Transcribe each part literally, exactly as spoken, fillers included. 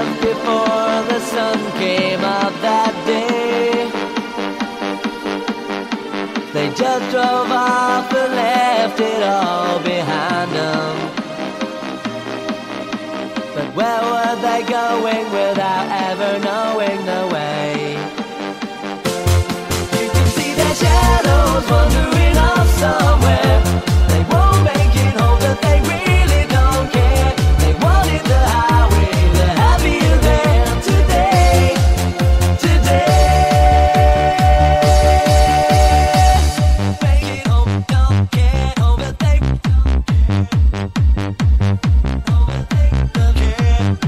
left before the sun came up that day. They just drove off and left it all behind them. But where were they going without ever knowing the way? You can see their shadows wandering off somewhere. They won't make it home, but they really don't care. They wanted the highway, the happier than today, today. Make it home, don't care, oh, but they don't care. Oh, but they don't care.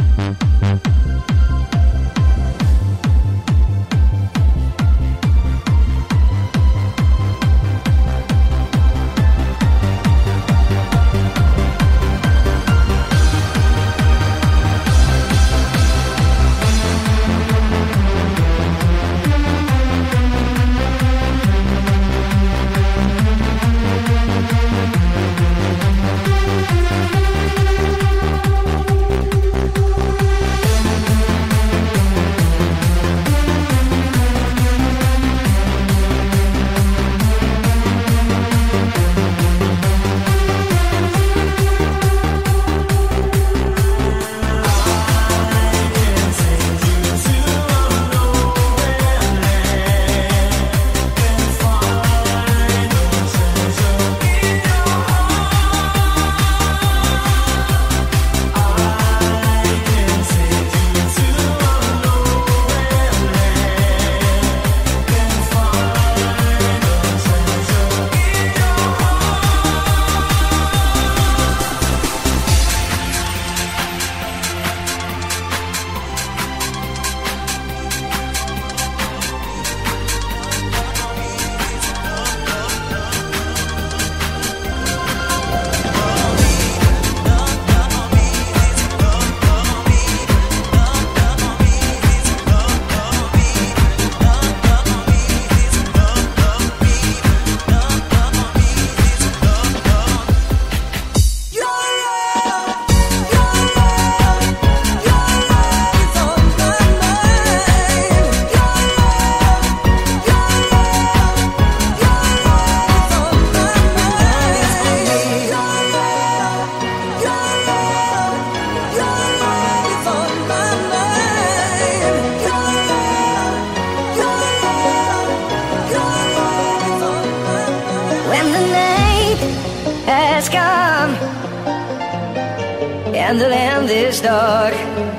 And the land is dark,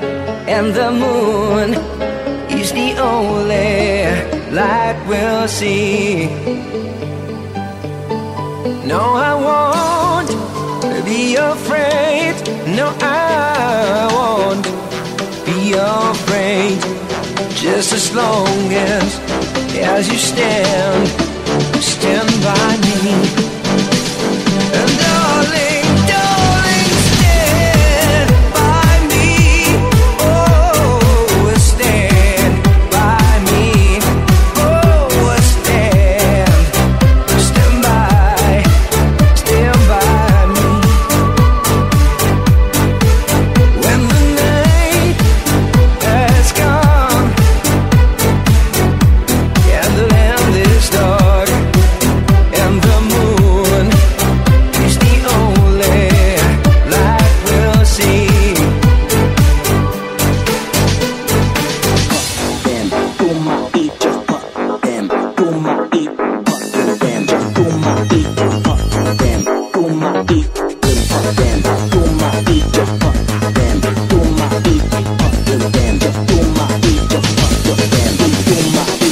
and the moon is the only light we'll see. No, I won't be afraid. No, I won't be afraid. Just as long as, as you stand, stand by me. And darling, darling, stand by me. Oh, stand by me. Oh, stand, stand by, stand by me. When the night has come and the land is dark and the moon is the only light we'll see. Them to my eat, just put them to my eat, put them just to my eat, just put them to my eat, put them to my eat, just put them to my eat, put them just to my eat, just put them to my eat.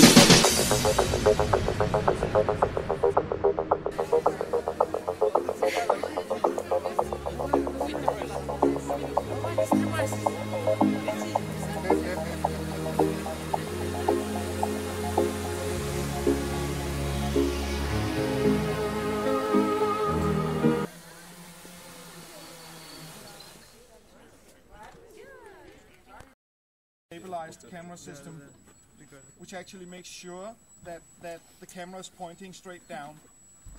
Stabilized camera system, which actually makes sure that, that the camera is pointing straight down.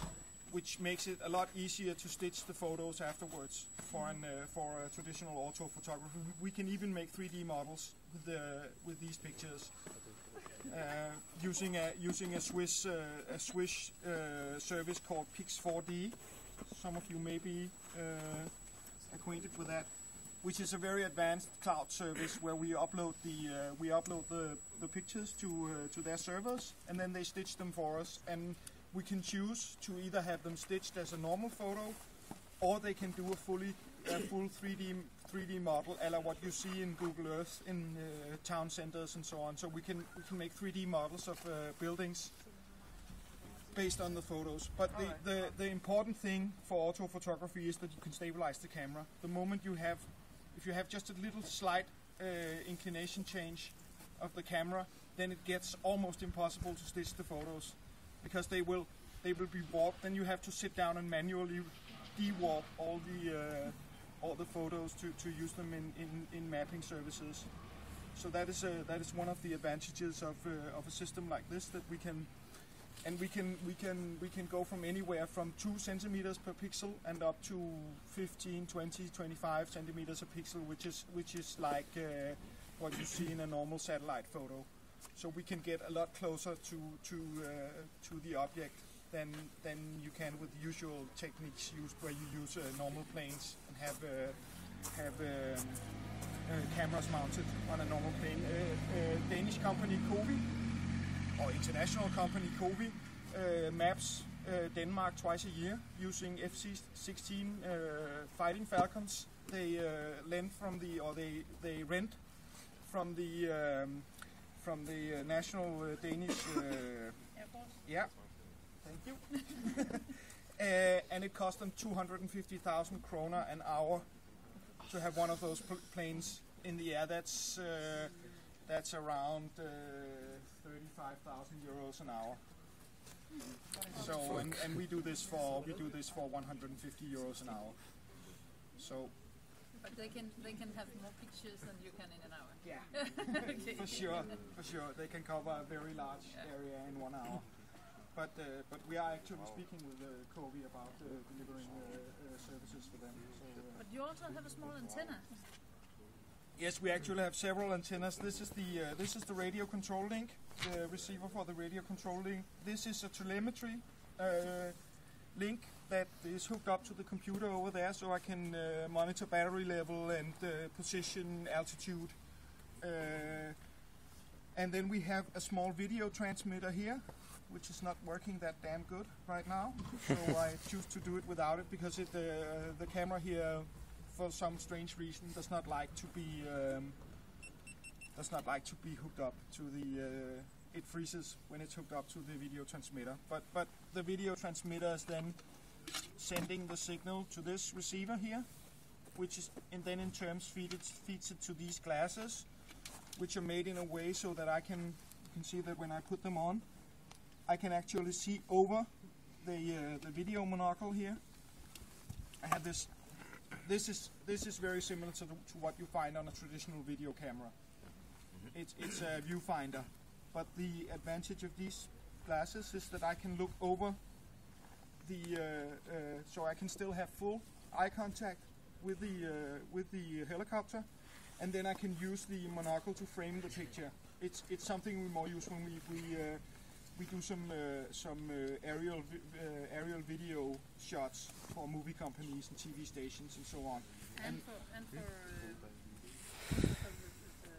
which makes it a lot easier to stitch the photos afterwards for an uh, for a traditional auto photography. We can even make three D models with the with these pictures uh, using a using a Swiss uh, a Swiss uh, service called Pix four D. Some of you may be uh, acquainted with that, which is a very advanced cloud service where we upload the uh, we upload the, the pictures to uh, to their servers, and then they stitch them for us, and we can choose to either have them stitched as a normal photo, or they can do a fully a full three D three D model, a la what you see in Google Earth in uh, town centers and so on. So we can we can make three D models of uh, buildings based on the photos. But the, the the important thing for auto photography is that you can stabilize the camera. The moment you have, if you have just a little slight uh, inclination change of the camera, then it gets almost impossible to stitch the photos, because they will they will be warped. Then you have to sit down and manually de-warp all the uh, all the photos to, to use them in, in, in mapping services. So that is a, that is one of the advantages of uh, of a system like this, that we can and we can we can we can go from anywhere from two centimeters per pixel and up to fifteen, twenty, twenty-five centimeters a pixel, which is which is like uh, what you see in a normal satellite photo. So we can get a lot closer to to uh, to the object than than you can with the usual techniques used, where you use uh, normal planes and have uh, have um, uh, cameras mounted on a normal plane. Uh, uh, Danish company Cowi, or international company Cowi, uh, maps uh, Denmark twice a year using F C sixteen uh, fighting Falcons. They uh, lend from the or they they rent from the um, from the uh, national uh, Danish uh, Air Force. Yeah, thank you. uh, and it cost them two hundred fifty thousand kroner an hour to have one of those pl- planes in the air. That's uh, that's around uh, thirty-five thousand euros an hour. So and, and we do this for we do this for one hundred fifty euros an hour. So. But they can they can have more pictures than you can in an hour. Yeah, Okay. for sure, for sure. They can cover a very large area in one hour. But uh, but we are actually speaking with uh, Cowi about uh, delivering uh, uh, services for them. So, uh, But you also have a small antenna. yes, we actually have several antennas. This is the uh, this is the radio control link, the receiver for the radio control link. This is a telemetry uh, link that is hooked up to the computer over there, so I can uh, monitor battery level and uh, position, altitude. Uh, and then we have a small video transmitter here, which is not working that damn good right now. So I choose to do it without it, because it, uh, the camera here, for some strange reason, does not like to be um, does not like to be hooked up to the. Uh, it freezes when it's hooked up to the video transmitter. But but the video transmitter is then sending the signal to this receiver here, which is and then in terms feed it, feeds it to these glasses, which are made in a way so that I can you can see that when I put them on, I can actually see over the uh, the video monocle here. I have this. This is this is very similar to, the, to what you find on a traditional video camera. It's it's a viewfinder, but the advantage of these glasses is that I can look over the uh, uh, so I can still have full eye contact with the uh, with the helicopter, and then I can use the monocle to frame the picture. It's it's something we more use when we we uh, we do some uh, some uh, aerial vi- uh, aerial video shots for movie companies and T V stations and so on. And for and for, uh, for the,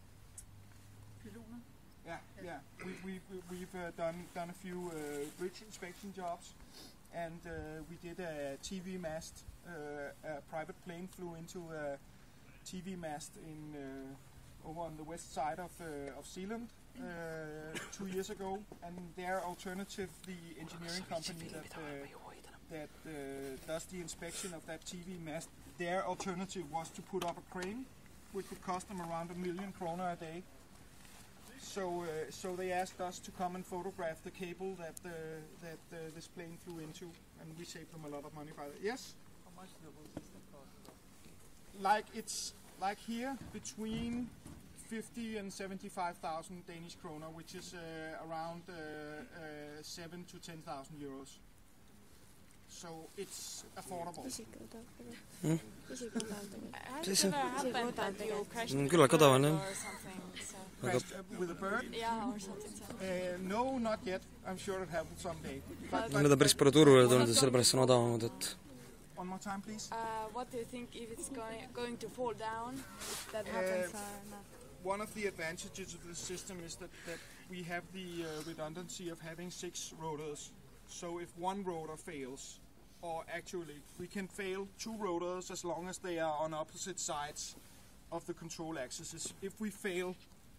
the piloter. Yeah, yeah. We, we, we, we've uh, done done a few uh, bridge inspection jobs, and uh, we did a T V mast. Uh, a private plane flew into a T V mast in uh, over on the west side of uh, of Zealand uh, two years ago, and their alternative, the engineering company that uh, that uh, does the inspection of that T V mast, their alternative was to put up a crane, which would cost them around a million kroner a day. So, uh, so they asked us to come and photograph the cable that uh, that uh, this plane flew into, and we saved them a lot of money by that. Yes. How much will this system cost? Like it's like here between fifty and seventy-five thousand Danish kroner, which is uh, around uh, uh, seven to ten thousand euros. so it's affordable. Mm. Has it ever happened that you crashed Mm, with kyllä a bird katavainen. or something? So. Crashed uh, with a bird? Yeah, or something. So. Uh, no, not yet. I'm sure it happens someday. But, Need on päris palju turule tulnud ja sellepärast see on odavamad, et one more time, please. Uh, what do you think if it's going going to fall down? If that happens Uh, or not? One of the advantages of this system is that, that we have the uh, redundancy of having six rotors. So if one rotor fails, or actually we can fail two rotors as long as they are on opposite sides of the control axis. If we fail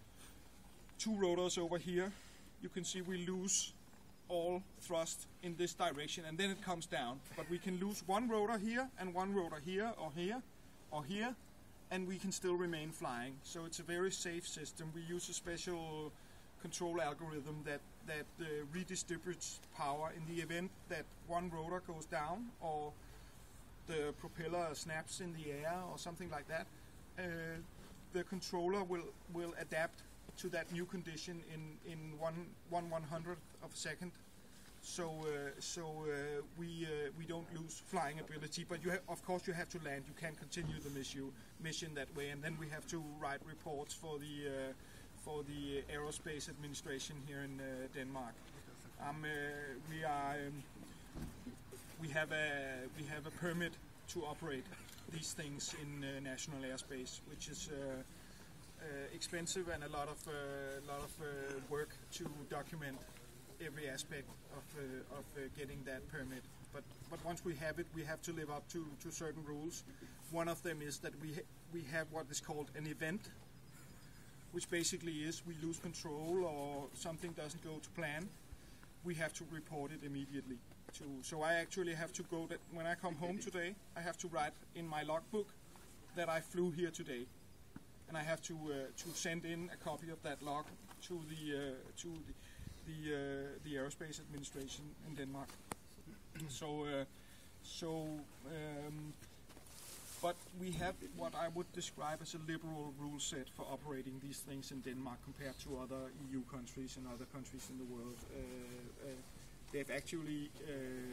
two rotors over here, you can see we lose all thrust in this direction, and then it comes down. But we can lose one rotor here, and one rotor here, or here, or here, and we can still remain flying. So it's a very safe system. We use a special control algorithm that, that uh, redistributes power in the event that one rotor goes down, or the propeller snaps in the air, or something like that. Uh, the controller will, will adapt to that new condition in, in one, one one hundredth of a second. So uh, so uh, we uh, we don't lose flying ability, but you ha- of course you have to land. You can't continue the mission mission that way, and then we have to write reports for the uh, for the Aerospace Administration here in uh, Denmark. Um, uh, we are um, we have a we have a permit to operate these things in uh, national airspace, which is uh, uh, expensive and a lot of uh, lot of uh, work to document every aspect of uh, of uh, getting that permit. But but once we have it, we have to live up to, to certain rules. One of them is that we ha- we have what is called an event, which basically is we lose control or something doesn't go to plan. We have to report it immediately. To, so I actually have to go that when I come home today, I have to write in my logbook that I flew here today, and I have to uh, to send in a copy of that log to the uh, to the the, uh, the Aerospace Administration in Denmark. so uh, so um, but we have what I would describe as a liberal rule set for operating these things in Denmark compared to other E U countries and other countries in the world. Uh, uh, they've actually uh,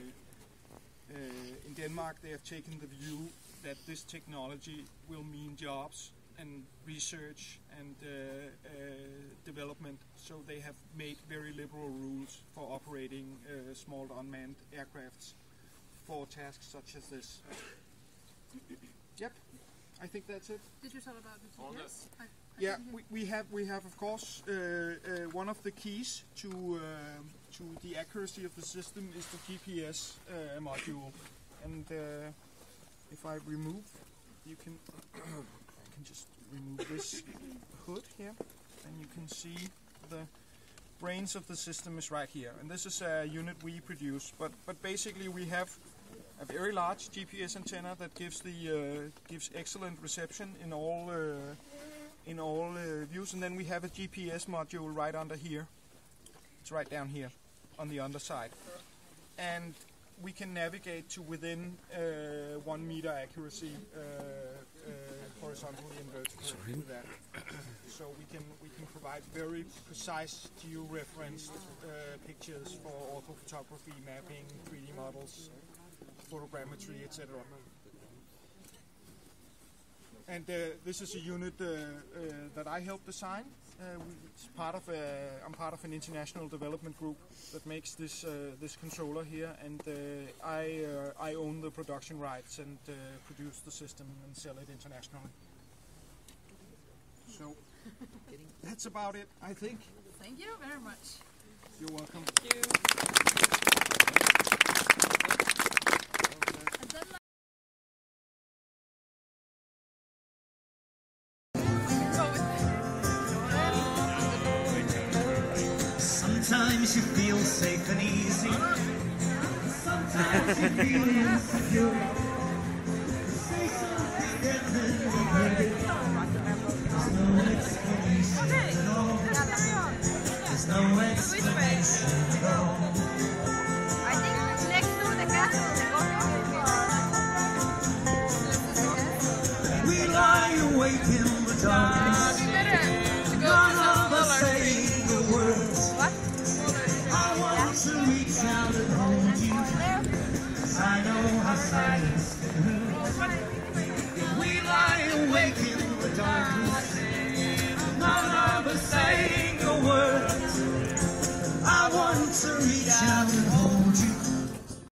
uh, in Denmark they have taken the view that this technology will mean jobs and research and uh, uh, development, so they have made very liberal rules for operating uh, small unmanned aircrafts for tasks such as this. Yep, I think that's it. Did you talk about the G P S? I, I Yeah, didn't hear. we, we have we have of course uh, uh, one of the keys to uh, to the accuracy of the system is the G P S uh, module, and uh, if I remove, you can I can just remove this hood here, and you can see the brains of the system is right here, and this is a unit we produce. But but basically we have a very large G P S antenna that gives the uh, gives excellent reception in all uh, in all uh, views, and then we have a G P S module right under here. It's right down here on the underside, and we can navigate to within uh, one meter accuracy uh, uh, horizontally and vertically with that. So we can we can provide very precise geo-referenced uh, pictures for orthophotography, mapping, three D models, photogrammetry, et cetera. And uh, this is a unit uh, uh, that I helped design. Uh, we- it's part of a, I'm part of an international development group that makes this uh, this controller here, and uh, I uh, I own the production rights and uh, produce the system and sell it internationally. So that's about it, I think. Thank you very much. You're welcome. Thank you. And then Sometimes you feel safe and easy. Sometimes you feel insecure. Say something and then you break it. There's no explanation at all. There's no explanation at all. I think next to the castle, We lie awake in the darkness. None of us say the words. I want to reach out and hold you. I silence. We lie awake in the darkness. None of us saying a word. I want to reach out.